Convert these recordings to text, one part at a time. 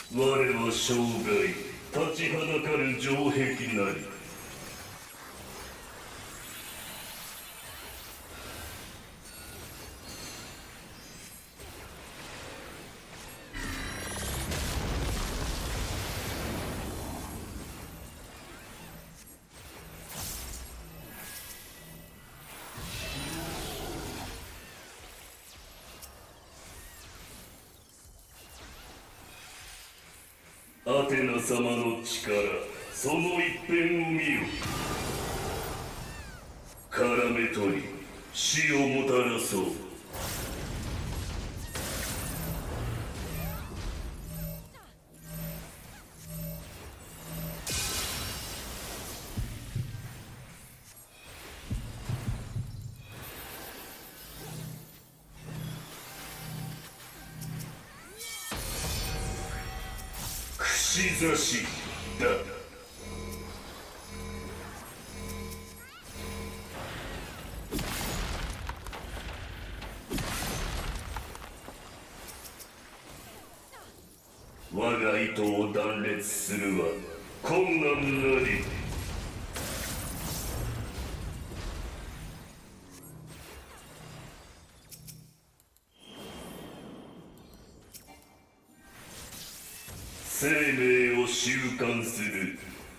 我は生涯立ちはだかる城壁なり。アテナ様の力、その一辺を見よ。絡め取り、死をもたらそう。串刺しだ。我が糸を断裂するは困難なり。生命を収監する。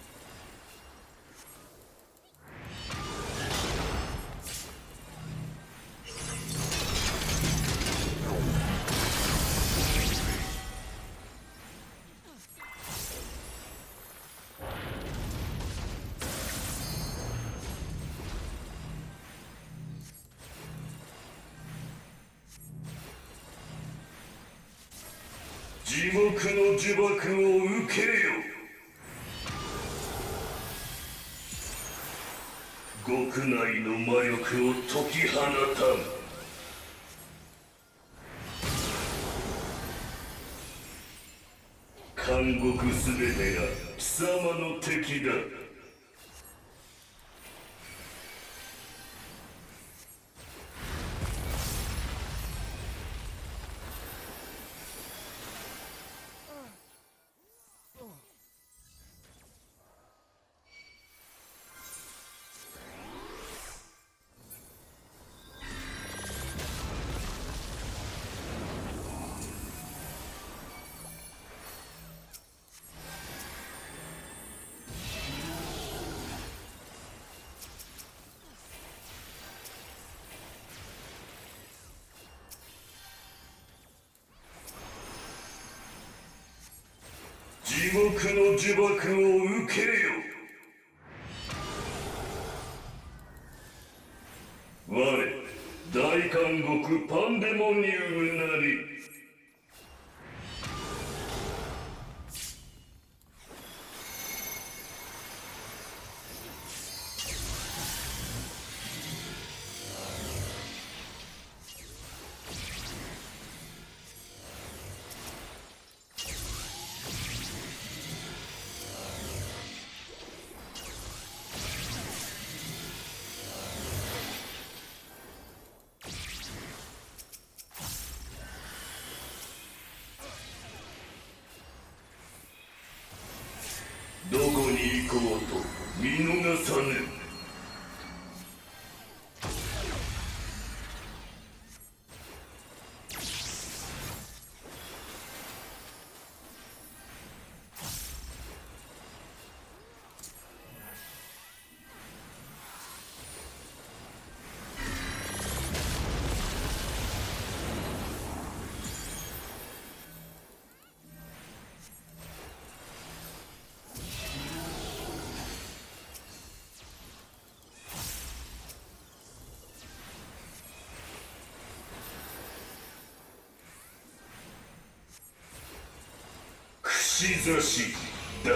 地獄の呪縛を受けよ。極内の魔力を解き放たん。監獄すべてが貴様の敵だ。地獄の呪縛を受けよ。我、大監獄パンデモニウムなり。どこに行こうと見逃さぬ。串刺しだ。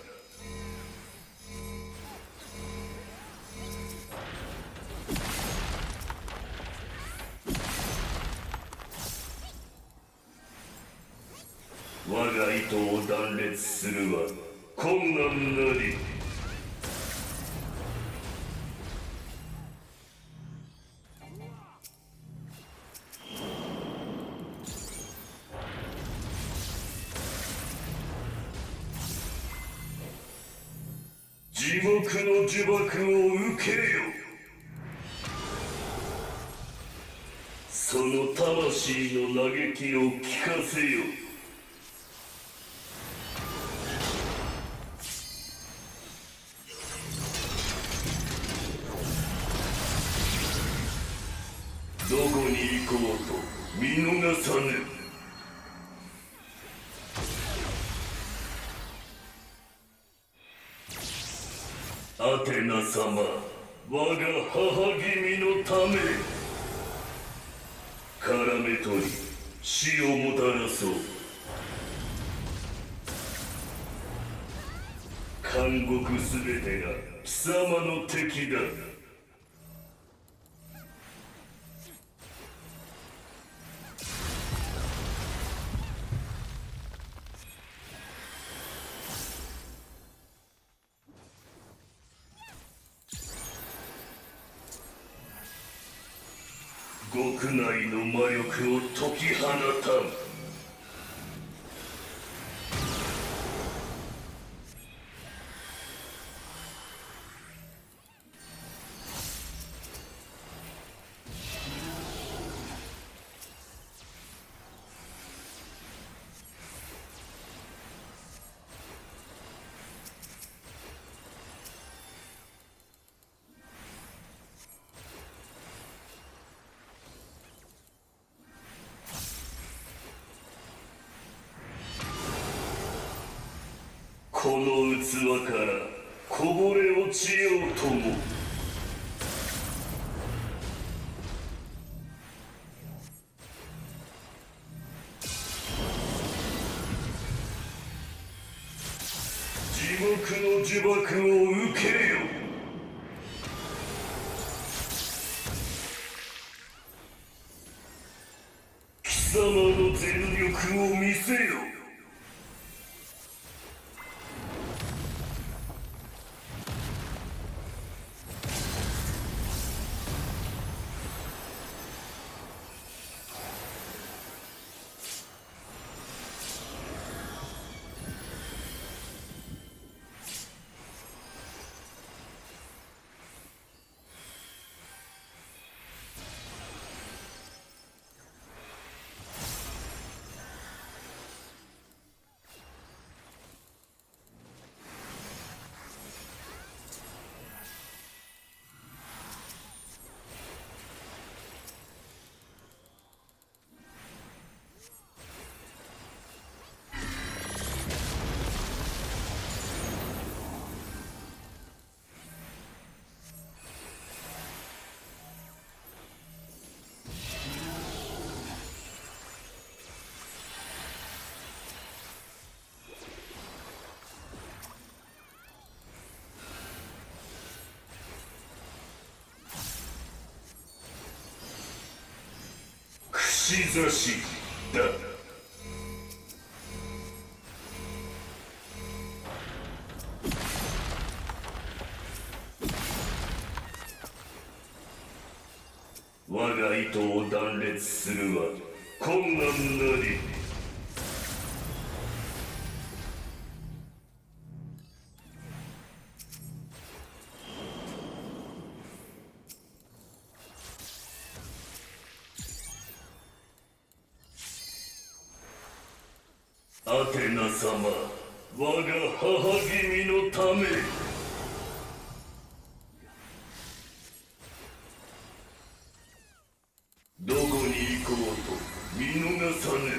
我が糸を断裂するは困難なり。 地獄の呪縛を受けよ。その魂の嘆きを聞かせよ。どこに行こうと見逃さぬ。アテナ様、我が母君のため絡め取り死をもたらそう。監獄すべてが貴様の敵だ。極内の魔力を解き放たん。この器からこぼれ落ちようとも。地獄の呪縛を受けよ。貴様の全力を見せよ。串刺しだ。我が糸を断裂するは困難なり。アテナ様、我が母君のため。どこに行こうと見逃さぬ。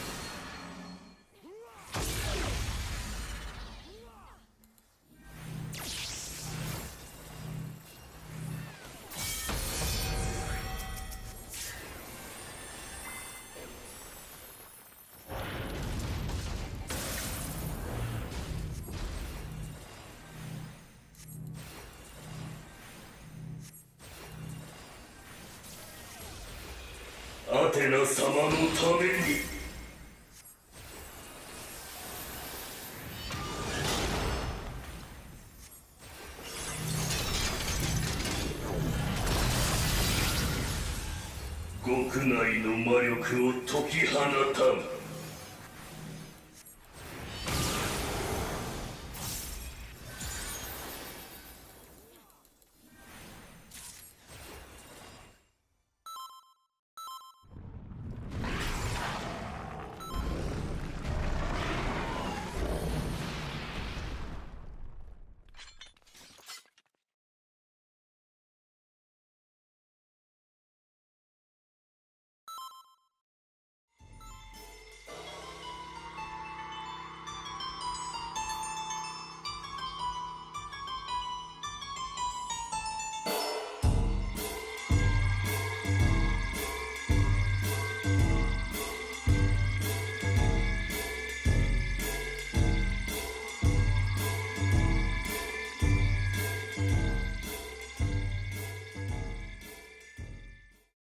アテナ様のために。極内の魔力を解き放たん。